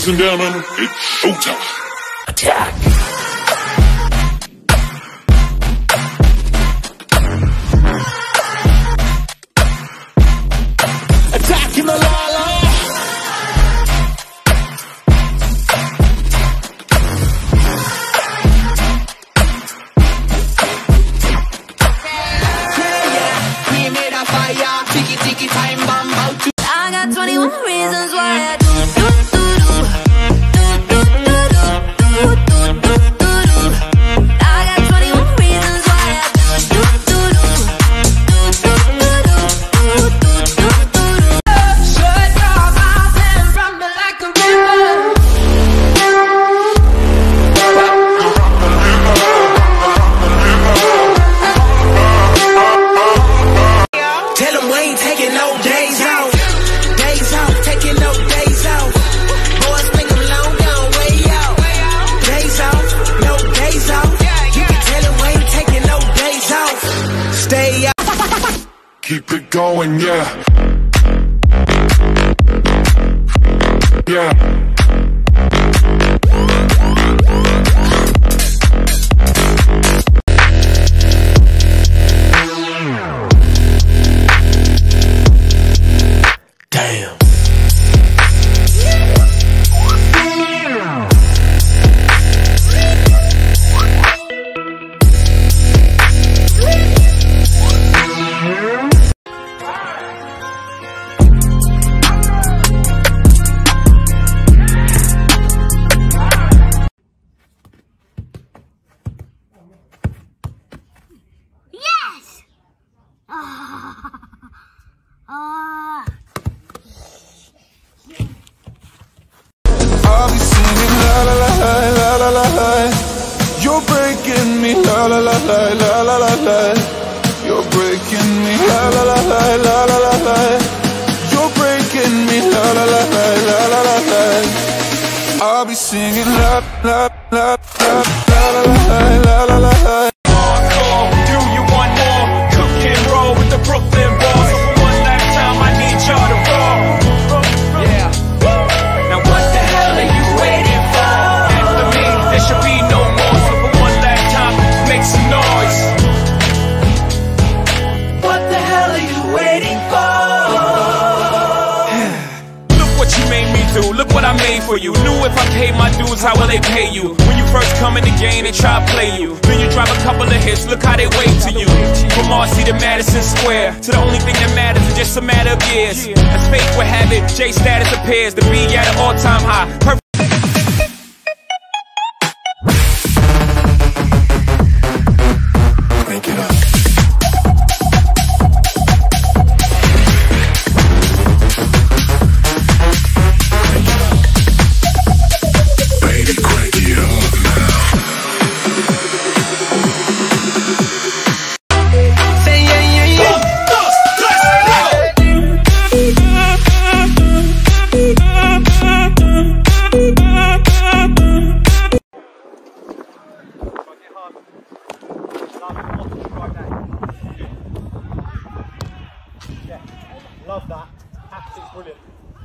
Ladies and gentlemen, it's showtime. Attack! Attacking the la-la! We made a fire, tiki time bomb out. I got 21 reasons why I do. Keep it going, yeah. Yeah. Damn. I'll be singing la la la la la la la. You're breaking me la la la la la la la la. You're breaking me la la la la la la la la. You're breaking me la la la la la la la la. I'll be singing la la la la la la la la la la. Do you want more? Cook and roll with the Brooklyn boys. So for one last time, I need y'all to roll. Yeah. Now what the hell are you waiting for? After me, there should be no more. So for one last time, make some noise. What the hell are you waiting for? Look what you made me do. Look what I made for you. Knew if I paid my dues, how will they pay you? When you first come in the game, they try to play you. Then you drop a couple of hits, look how they wait to you. From Marcy to Madison Square, to the only thing that matters is just a matter of years. As fate would have it, J status appears to be at an all-time high. Crank it up. Baby, crank it up now. Say yeah, yeah, yeah. Love that. Absolutely brilliant.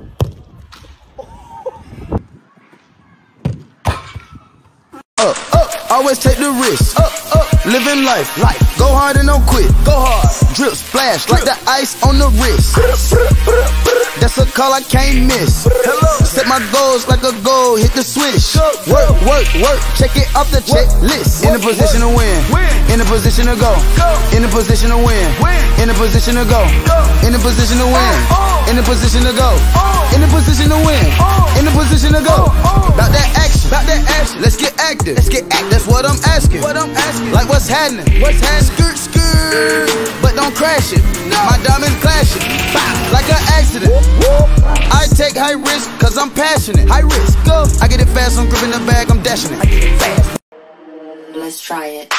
Always take the risk. Living life. Go hard and don't quit. Go hard. Drip splash like the ice on the wrist. That's a call I can't miss. Set my goals like a goal. Hit the switch. Work. Check it off the checklist. In a position to win. In a position to go. In a position to win. In a position to go. In a position to win. In a position to go. In a position to win. In a position to go. About that action. Let's get active. That's what I'm asking. Like what's happening? Skirt. But don't crash it. My diamonds clashing. Like an accident. I take high risk cause I'm passionate. High risk. Go. I get it fast. I'm gripping the bag. I'm dashing it. I get it fast. Let's try it.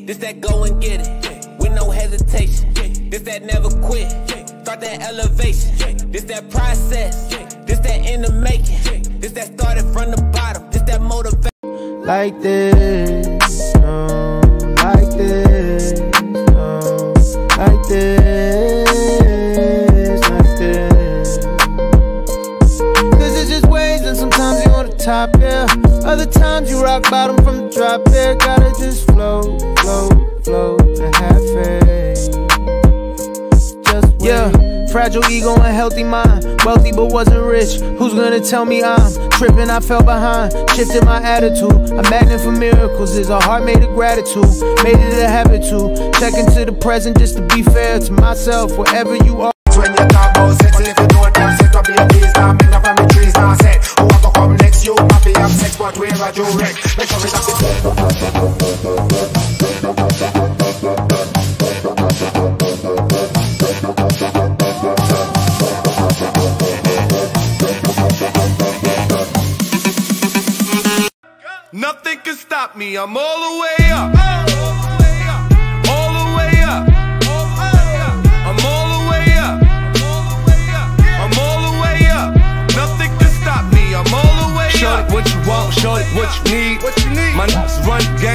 This that go and get it, with no hesitation. This that never quit, start that elevation. This that process, this that in the making. This that started from the bottom, this that motivation. Like this, no, like this, no, like this, like this. Cause it's just waves and sometimes you on the top, yeah. Other times you rock bottom from the drop, yeah. Gotta just flow, flow, flow, and have faith. Just wait. Yeah. Fragile ego and healthy mind. Wealthy but wasn't rich. Who's gonna tell me I'm tripping? I fell behind. Shifted my attitude. A magnet for miracles. Is a heart made of gratitude. Made it a habit to check into the present just to be fair to myself. Wherever you are. When you talk about sex, if you don't have sex, don't be a beast. Now make up from the trees, now set. Who want to come next? You happy have sex, but wherever you wreck. Make sure it's Nothing can stop me, I'm all the way up. All the way up. I'm all the way up. I'm all the way up. Nothing can stop me, I'm all the way up. Shorty, what you want, shorty, what you need. My nuts run game.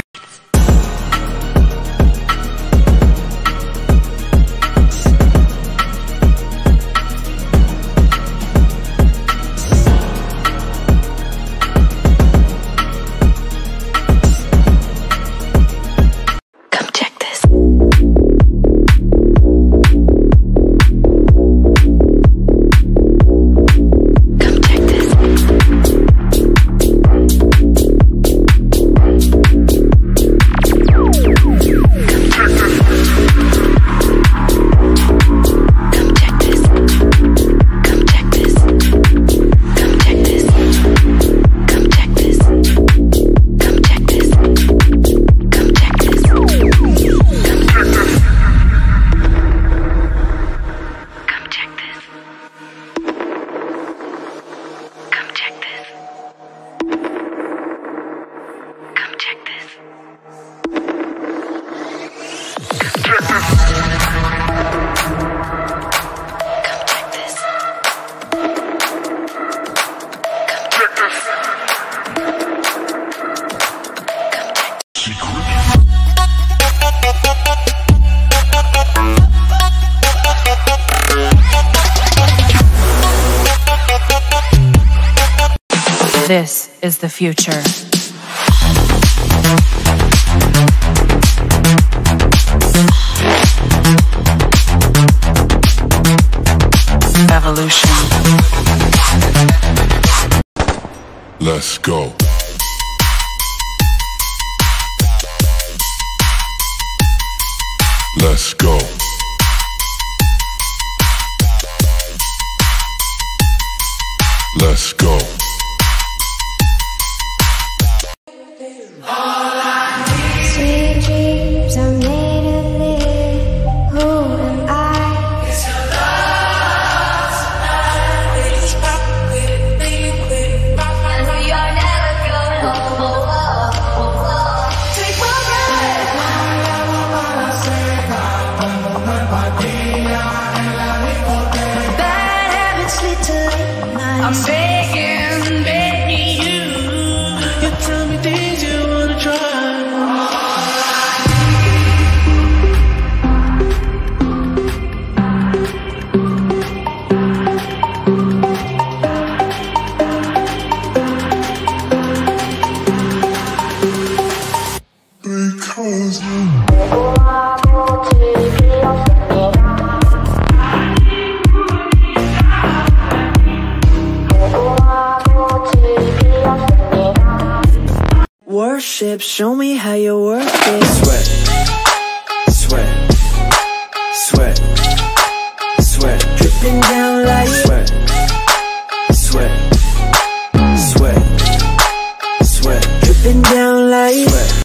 This is the future. Evolution. Let's go. Let's go. Let's go. Sweet dreams are made of this. Who am I? It's your love tonight. And we are never going home. Take my breath. Bad habits lead to late nights. I'm begging you. You tell me things you wanna try. Because you Worship, show me how you work it. sweat, sweat, sweat, sweat, Dripping down like sweat, sweat, sweat, sweat, dripping down like sweat.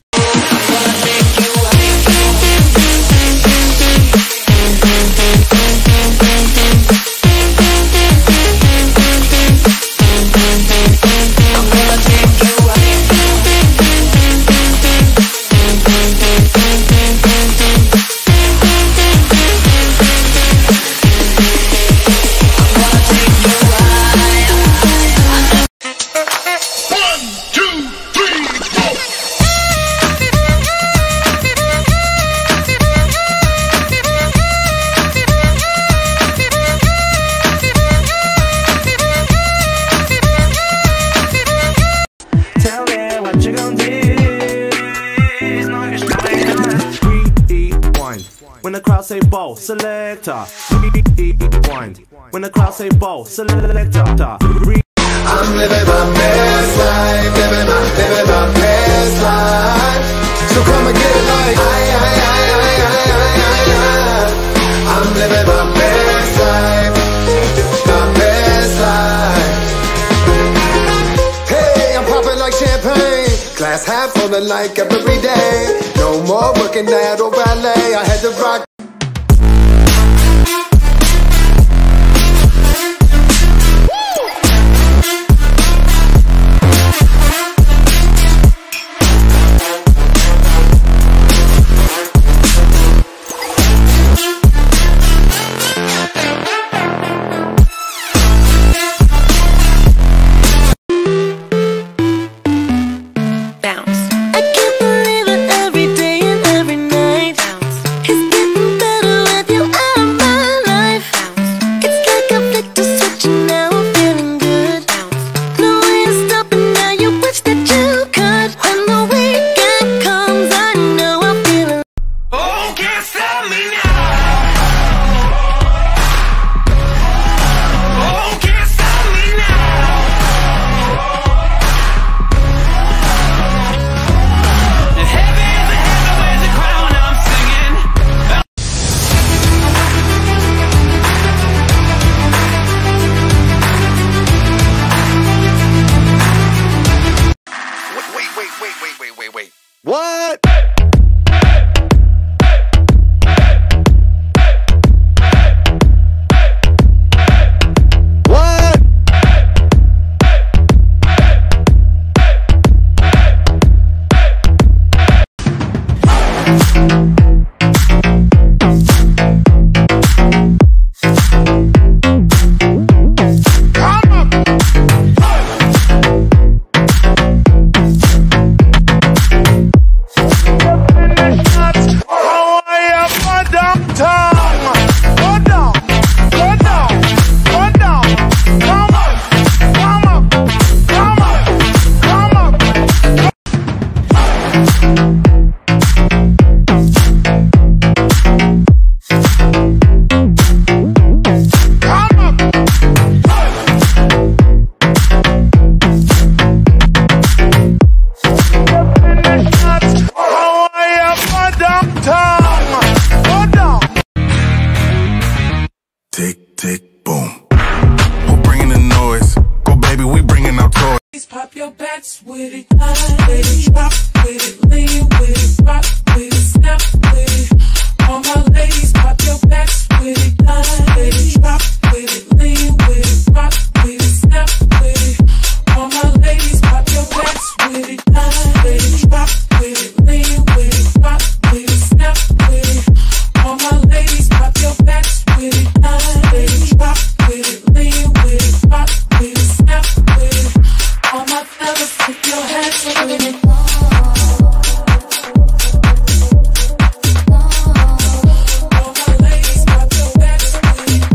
say ball, selector. Rewind. When the crowd say ball, selector. I'm living my best life, living my best life. So come and get it like I'm living my best life, my best life. Hey, I'm popping like champagne, glass half full of like every day. No more working at or ballet, I had to rock. What? Tick, tick, boom. Who bringing the noise? Go baby, we bringing our toys. Pop your backs with it, with it, drop with it, lean with it, rock with it, snap with it. All my ladies, pop your backs with it, with it, drop with it, lean with it, rock with it, snap with it. All my ladies, pop your backs with it, drop with it, lean with it, rock with it, snap with it. All my ladies, pop your backs with it, drop with it, lean with it, rock with it, snap with it. All my fellas, put your hands up with it. All my ladies, pop your backs with it.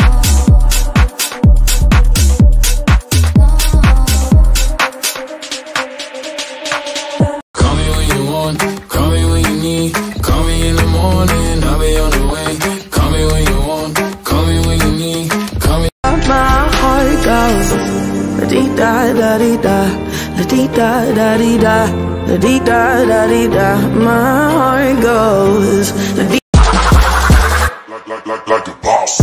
Call me when you want, call me when you need. Call me in the morning, I'll be on the way. Call me when you want, call me when you need. Call me. My heart goes la-dee-da, da-dee-da, la-dee-da, da-dee-da, la-dee-da, da-dee-da. My heart goes la-dee. Like a boss.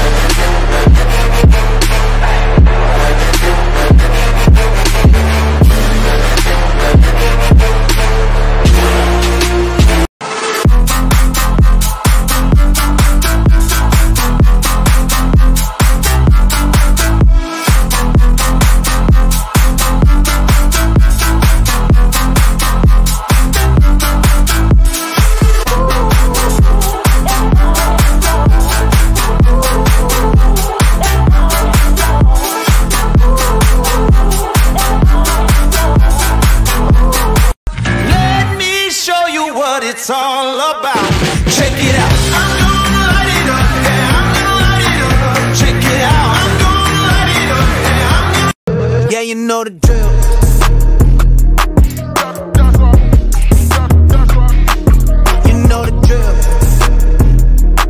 It's all about. Check it out. I'm gonna light it up. Yeah, I'm gonna light it up. Check it out. I'm gonna light it up. Yeah, I'm gonna. Yeah, you know the drill. You know the drill.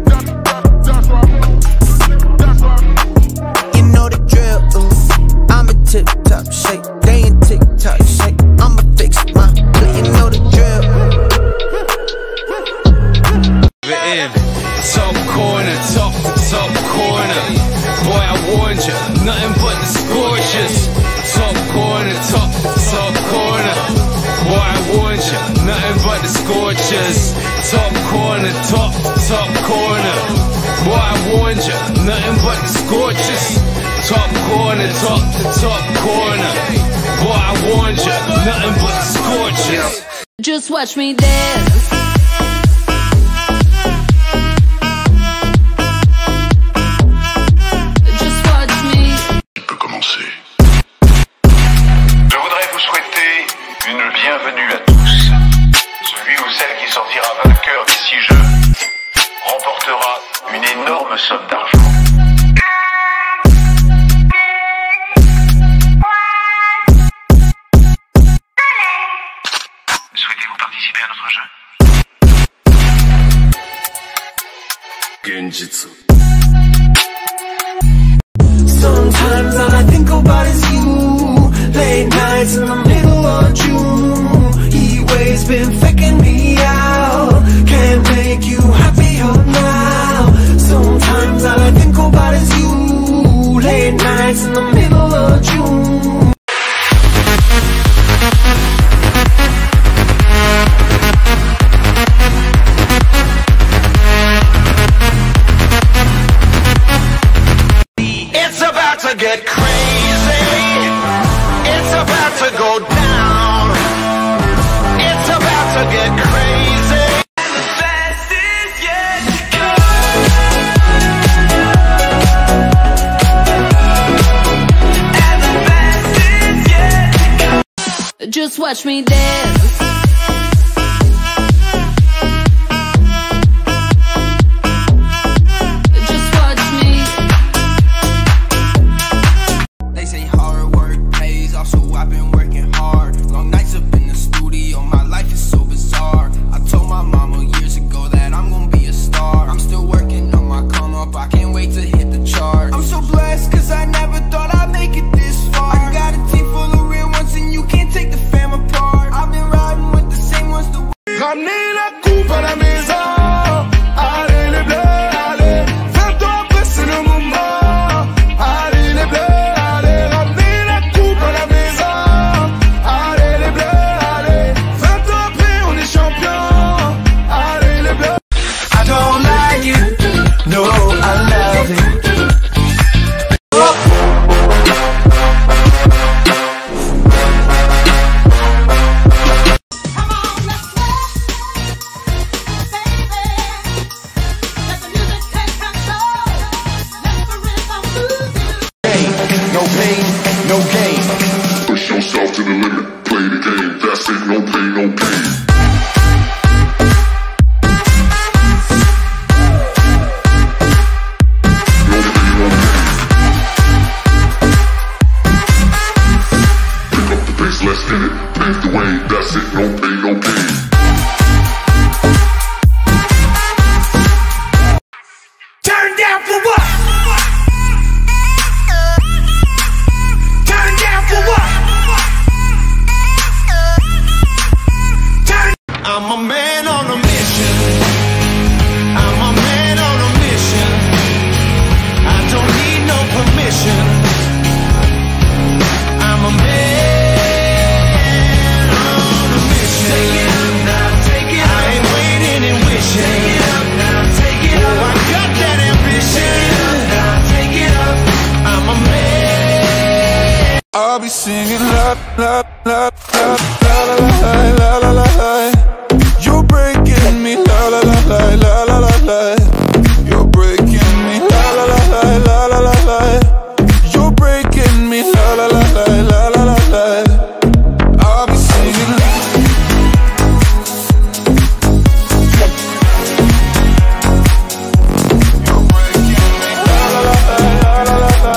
warned ya, nothing but the scorchers. Top corner, top corner. Boy, I warned ya, nothing but the scorchers. Top corner, top corner. Boy, I warned ya, nothing but the scorchers. Just watch me dance. Une bienvenue à tous. Celui ou celle qui sortira vainqueur des 6 jeux remportera une énorme somme d'argent. Souhaitez-vous participer à notre jeu? Genjitsu. Sometimes all I think about is you. Late nights in the middle of June. Heat waves been faking me out. Can't make you happier now. Sometimes all I think about is you. Late nights in the middle of June. It's about to get crazy. It's about to go down. It's about to get crazy. And the best is yet to come. And the best is yet to come. Just watch me dance. Ramenez la coupe à la maison. Allez les bleus, allez. Fais-toi prêt, c'est le moment. Allez les bleus, allez. Ramenez la coupe à la maison. Allez les bleus, allez. Fais-toi prêt, on est champion. Allez les bleus. I don't like it, no, I love it. No pain, no gain. Push yourself to the limit, play the game, that's it, no pain, no gain. No pain, no gain. Pick up the pace, let's get it, pave the way, that's it, no pain, no gain. Turn down for what? Turn down for what? I'm a man on a mission. I'm a man on a mission. I don't need no permission. I'm a man on a mission. Take it up now, take it up. I ain't waiting and wishing. Take it up now, take it up. Oh, I got that ambition. Take it up now, take it up. I'm a man. I'll be singing la la la la la la la la la la. You're breaking me la la la la la la la la. You're breaking me la la la la la la la la. You're breaking me la la la la la la la la. I'll be singing. You're breaking me la la la la la la la.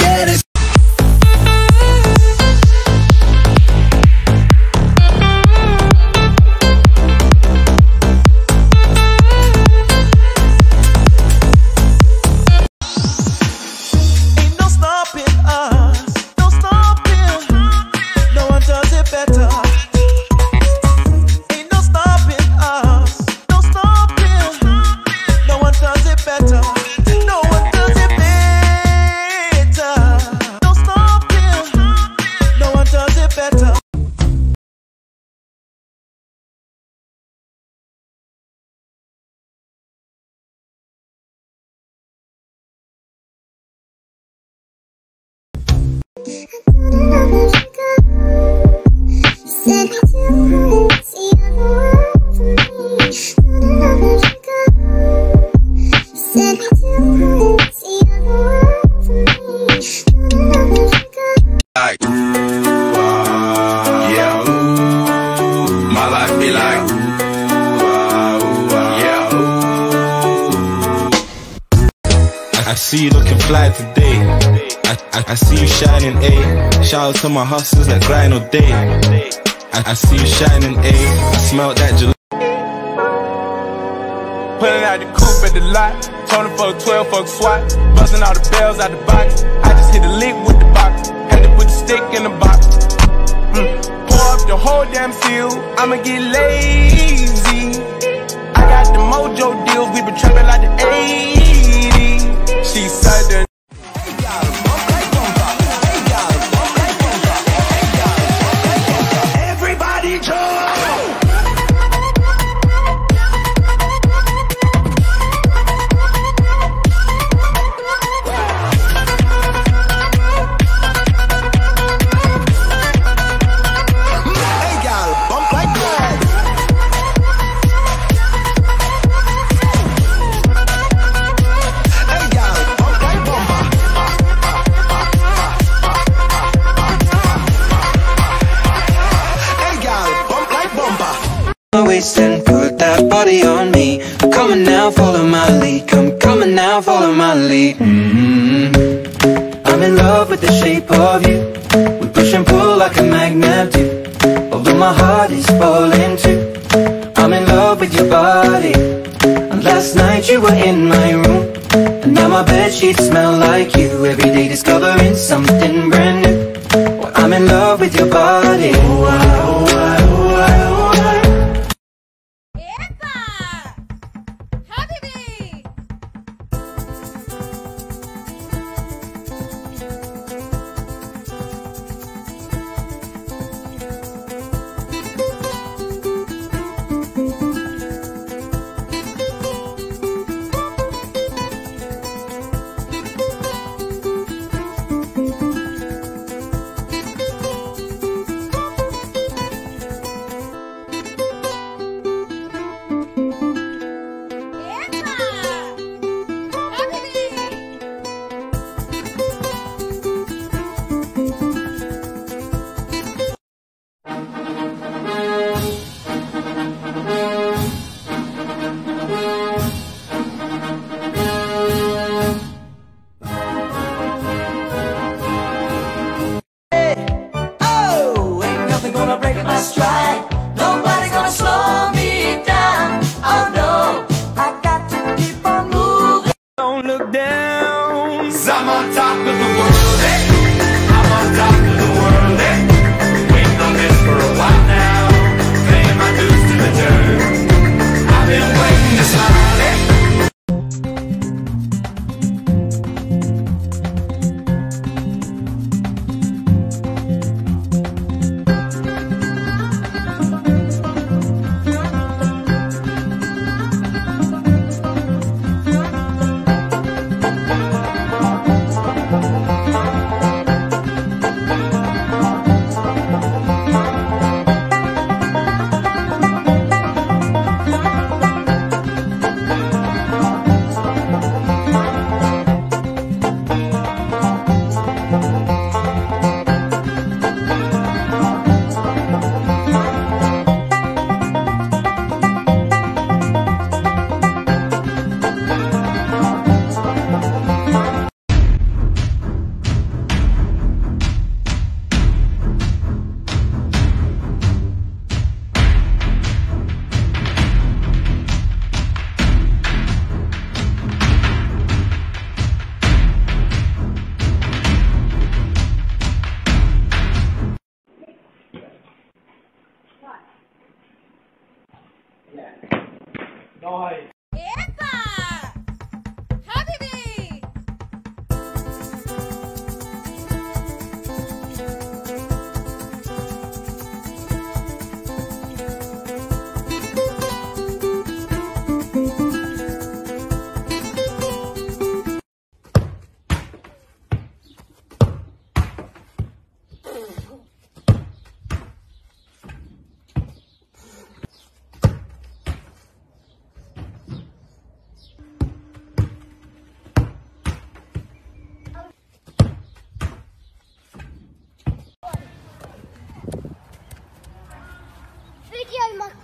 get it. Ain't no stopping us, no stopping. No one does it better. Ain't no stopping us, no stopping. No one does it better. No one does it better. No stopping. No one does it better. Like, yeah, my life be like, yeah. I see you looking fly today. I see you shining, A. Shout out to my hustlers that grind all day. I see you shining, A. I smell that July. Pulling out the coupe at the lot. Tony for a 12 fuck swat. Busting all the bells out the box. I just hit a lick with the box. Had to put the stick in the box. Pour up the whole damn seal. I'ma get lazy. I got the mojo deals. We been trapping like the 80s. She said that. Everybody jump! Hey, girl, bump like that. Hey, girl, bump like bumper. Hey, girl, bump like bumper. My waist and put that body on me. I'm coming now, follow my lead. Come coming now, follow my lead. I'm in love with the shape of you. We push and pull like a magnet do. Although my heart is falling too. I'm in love with your body. And last night you were in my room. And now my bedsheets smell like you. Every day discovering something brand new. Well, I'm in love with your body. Oh, I, oh, I, oh, I, oh, I.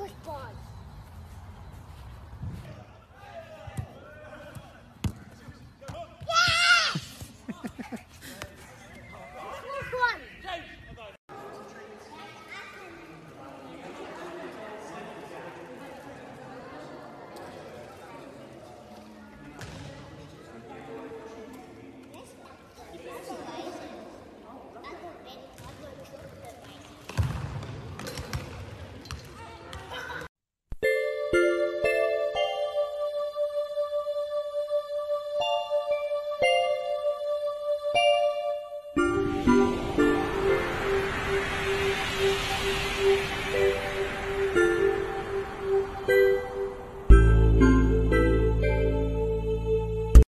firstborn.